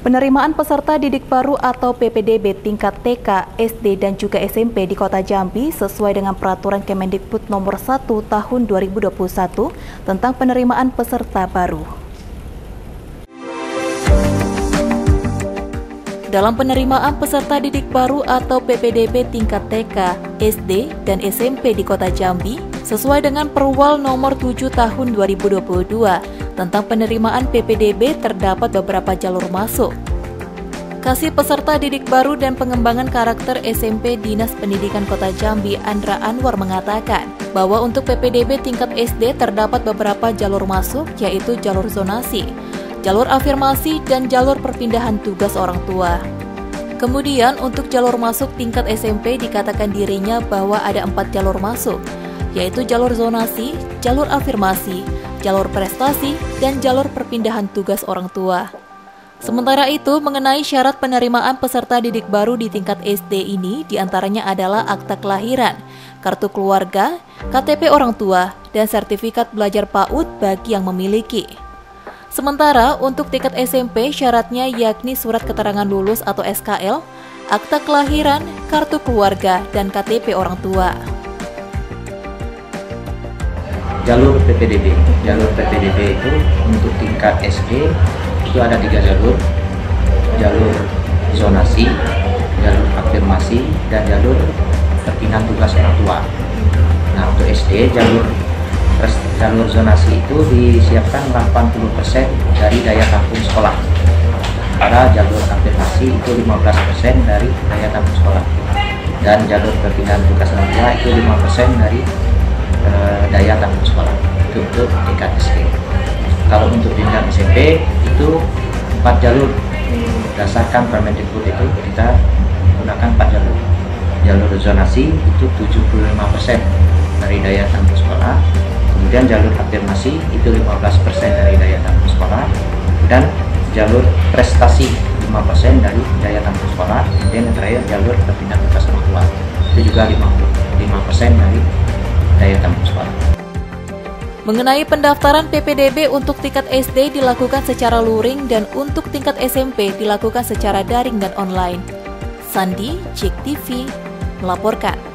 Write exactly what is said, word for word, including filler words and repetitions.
Penerimaan peserta didik baru atau P P D B tingkat T K, S D, dan juga S M P di Kota Jambi sesuai dengan Peraturan Kemendikbud Nomor satu Tahun dua ribu dua puluh satu tentang penerimaan peserta baru. Dalam penerimaan peserta didik baru atau P P D B tingkat T K, S D, dan S M P di Kota Jambi sesuai dengan Perwal Nomor tujuh Tahun dua ribu dua puluh dua tentang penerimaan P P D B terdapat beberapa jalur masuk. Kasih Peserta Didik Baru dan Pengembangan Karakter S M P Dinas Pendidikan Kota Jambi Andra Anwar mengatakan bahwa untuk P P D B tingkat S D terdapat beberapa jalur masuk, yaitu jalur zonasi, jalur afirmasi, dan jalur perpindahan tugas orang tua. Kemudian untuk jalur masuk tingkat S M P dikatakan dirinya bahwa ada empat jalur masuk, yaitu jalur zonasi, jalur afirmasi, jalur prestasi, dan jalur perpindahan tugas orang tua. Sementara itu, mengenai syarat penerimaan peserta didik baru di tingkat S D ini diantaranya adalah akta kelahiran, kartu keluarga, K T P orang tua, dan sertifikat belajar PAUD bagi yang memiliki. Sementara untuk tingkat S M P syaratnya yakni surat keterangan lulus atau S K L, akta kelahiran, kartu keluarga, dan K T P orang tua. Jalur P P D B, jalur P P D B itu untuk tingkat S D itu ada tiga jalur, jalur zonasi, jalur afirmasi, dan jalur perpindahan tugas orang tua. Nah untuk S D jalur jalur zonasi itu disiapkan delapan puluh persen dari daya tampung sekolah. Pada jalur afirmasi itu lima belas persen dari daya tampung sekolah, dan jalur perpindahan tugas orang tua itu lima persen dari uh, daya tampung sekolah. Itu untuk tingkat S D. Kalau untuk tingkat S M P itu empat jalur. Berdasarkan Permendikbud itu kita menggunakan empat jalur. Jalur zonasi itu tujuh puluh lima persen dari daya tampung sekolah. Kemudian jalur afirmasi itu lima belas persen dari daya tampung sekolah, dan jalur prestasi lima persen dari daya tampung sekolah. Kemudian yang terakhir jalur perpindahan tugas orang tua itu juga lima persen dari daya tampung sekolah. Mengenai pendaftaran P P D B untuk tingkat S D dilakukan secara luring dan untuk tingkat S M P dilakukan secara daring dan online. Sandi, Cek T V, melaporkan.